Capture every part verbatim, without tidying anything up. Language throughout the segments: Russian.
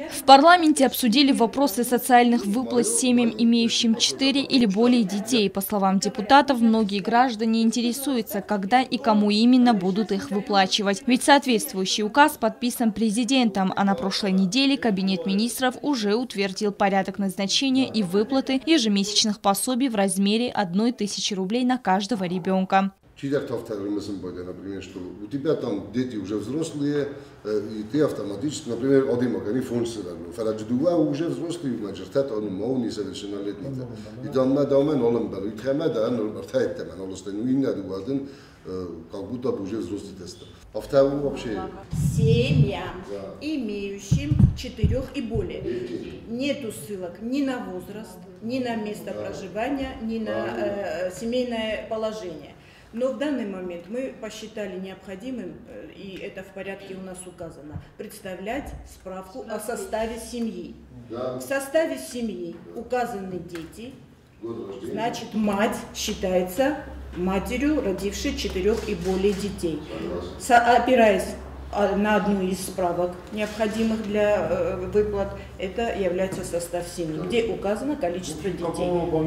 В парламенте обсудили вопросы социальных выплат семьям, имеющим четыре или более детей. По словам депутатов, многие граждане интересуются, когда и кому именно будут их выплачивать. Ведь соответствующий указ подписан президентом, а на прошлой неделе Кабинет министров уже утвердил порядок назначения и выплаты ежемесячных пособий в размере одной тысячи рублей на каждого ребенка. Например, что у тебя там дети уже взрослые, и ты автоматически, например, один магазин функции, фарадждува уже взрослый, маджертат он мол несовершеннолетний. И там на доме нолем бару, и тхема да нолем бартает тема, нолостен уинна дуаден, как будто бы уже взрослый тест. А второе вообще. Семьям, имеющим четырех и более, нету ссылок ни на возраст, ни на место проживания, ни на э, семейное положение. Но в данный момент мы посчитали необходимым, и это в порядке у нас указано, представлять справку о составе семьи. В составе семьи указаны дети, значит, мать считается матерью, родившей четырех и более детей. Со, опираясь на одну из справок, необходимых для э, выплат, это является состав семьи, где указано количество детей,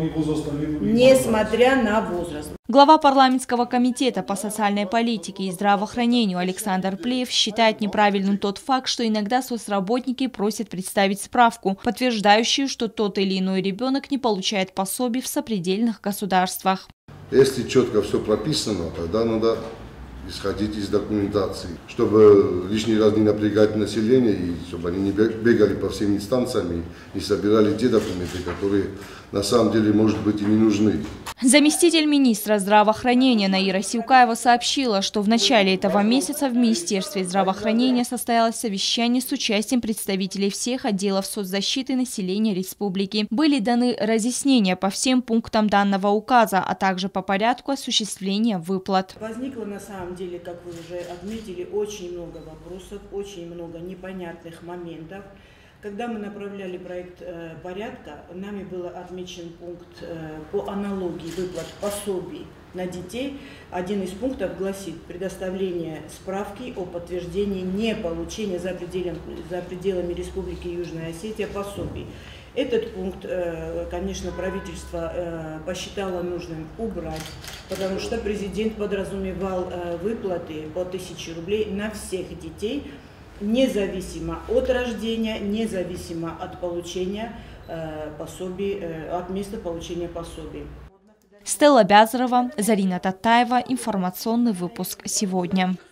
несмотря на возраст. Глава парламентского комитета по социальной политике и здравоохранению Александр Плеев считает неправильным тот факт, что иногда соцработники просят представить справку, подтверждающую, что тот или иной ребенок не получает пособий в сопредельных государствах. Если четко все прописано, тогда надо исходить из документации, чтобы лишний раз не напрягать население, и чтобы они не бегали по всем инстанциям и не собирали те документы, которые на самом деле, может быть, и не нужны. Заместитель министра здравоохранения Наира Сиукаева сообщила, что в начале этого месяца в Министерстве здравоохранения состоялось совещание с участием представителей всех отделов соцзащиты населения республики. Были даны разъяснения по всем пунктам данного указа, а также по порядку осуществления выплат. Возникло на самом деле, как вы уже отметили, очень много вопросов, очень много непонятных моментов. Когда мы направляли проект э, порядка, нами был отмечен пункт э, по аналогии выплат пособий на детей. Один из пунктов гласит предоставление справки о подтверждении не получения за пределами, за пределами Республики Южная Осетия пособий. Этот пункт, э, конечно, правительство э, посчитало нужным убрать, потому что президент подразумевал э, выплаты по тысяче рублей на всех детей, независимо от рождения, независимо от получения э, пособий, э, от места получения пособий. Стелла Бязарова, Зарина Татаева. Информационный выпуск сегодня.